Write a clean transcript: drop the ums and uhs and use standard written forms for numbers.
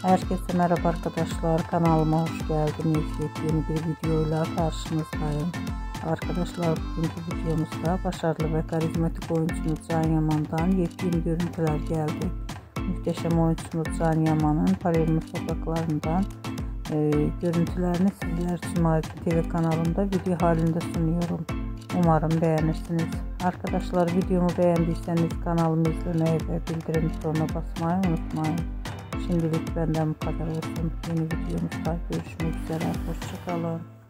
Herkese merhaba arkadaşlar, kanalıma hoş geldiniz. Yeni bir videoyla karşınızdayım. Arkadaşlar, bugünkü videomuzda başarılı ve karizmatik oyuncumuz Can Yaman'dan yepyeni görüntüler geldi. Muhteşem oyuncumuz Can Yaman'ın Palermo sokaklarından görüntülerini sizler için Mavi TV kanalında video halinde sunuyorum. Umarım beğenirsiniz. Arkadaşlar, videomu beğendiyseniz kanalımı izlemeyi ve bildirim butonuna basmayı unutmayın. Şimdilik benden bu kadar olsun. Yeni videomuzda görüşmek üzere. Hoşça kalın.